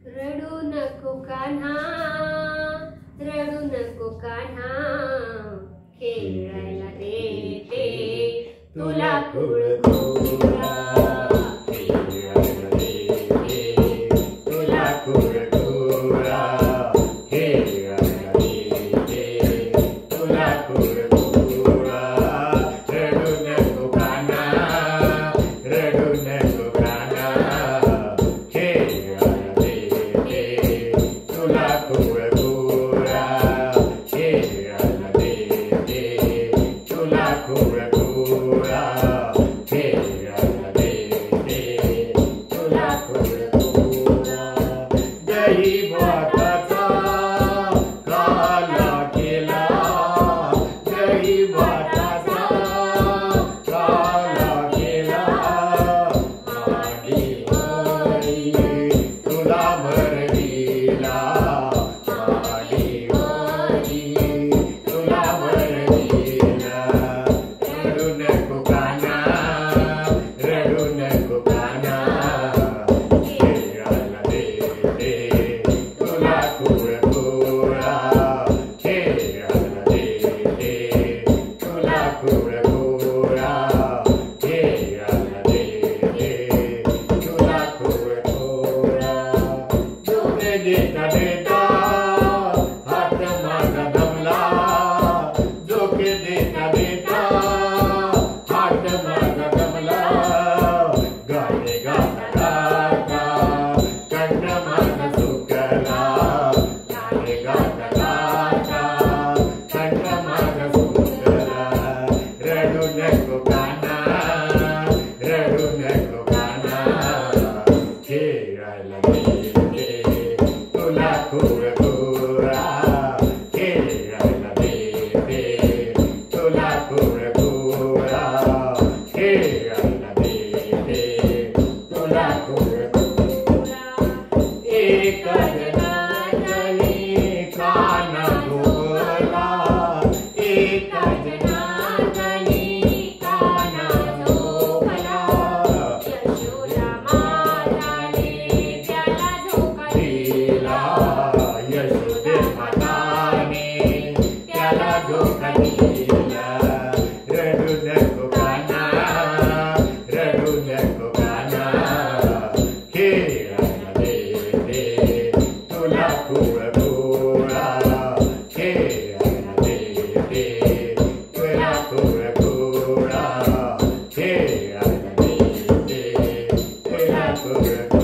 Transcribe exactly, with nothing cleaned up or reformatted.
रडू नको कान्हा, रडू नको कान्हा, खेळायला देते तुला कुळकुळा, खेळायला देते तुला कुळकुळा, खेळायला देते तुला कुळकुळा. रडू नको कान्हा, रडू नको कान्हा, खेळायला देते तुला कुळकुळा, खेळायला देते तुला कुळकुळा, खेळायला देते तुला कुळकुळा. दही भाताचा काला केला, दही भाताचा काला केला, मांडी वरी तुला भरविला, मांडी वरी तुला भरविला. रडू नको कान्हा, रडू नको कान्हा, खेळायला देते तुला कुळकुळा, खेळायला देते तुला कुळकुळा, खेळायला देते तुला कुळकुळा. झोके देता देता हात माझा दमला, झोके देता देता हात माझा दमला. गाणे गाता गाता कंठ माझा सुकला, गाणे गाता गाता कंठ माझा सुकला. रडू नको कान्हा, रडू नको कान्हा, खेळायला देते तुला कुळकुळा, खेळायला देते तुला कुळकुळा, खेळायला देते तुला कुळकुळा. एक जनार्दनी कान्हा झोपला, एक जनार्दनी कान्हा झोपला. यशोदा माताने त्याला झोका दिला, यशोदे माताने त्याला झोका दिला. रडू नको कान्हा, रडू नको कान्हा, खेळायला देते तुला कुळकुळा, खेळायला देते तुला कुळकुळा, खेळायला देते तुला कुळकुळा.